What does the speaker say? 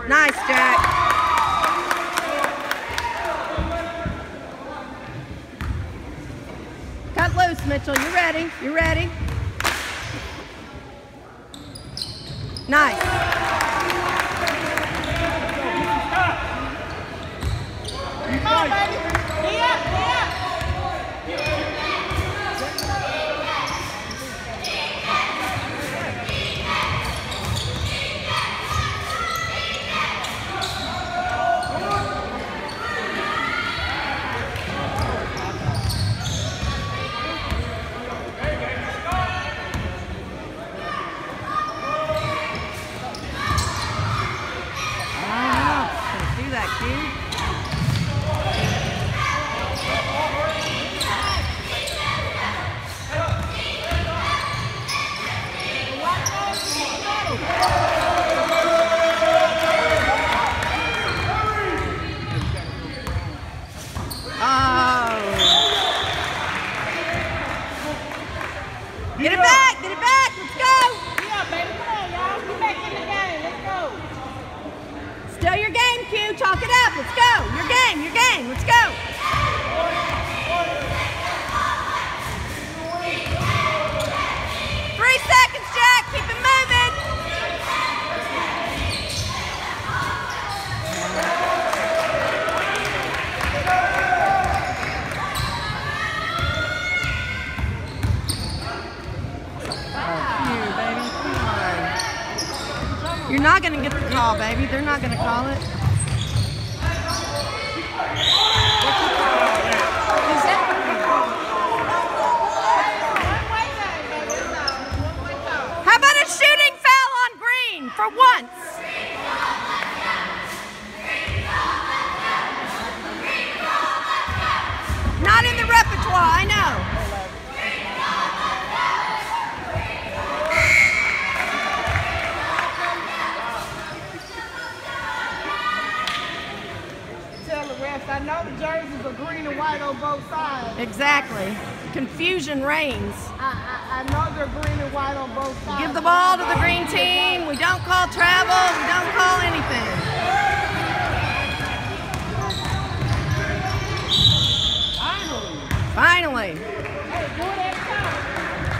Nice, Jack. Cut loose, Mitchell. You ready? You ready? Nice. Come on, baby. Be up, be up. Get it back, let's go! Yeah, baby, come on, y'all. Get back in the game, let's go. Still your game, Q, chalk it up, let's go. Your game, let's go. 3 seconds, Jack, keep it moving. You're not going to get the call, baby. They're not going to call it. How about a shooting foul on green for once? Not in the repertoire, I know. I know the jerseys are green and white on both sides. Exactly. Confusion reigns. I know they're green and white on both sides. Give the ball to the green team. We don't call travel. We don't call anything. Finally.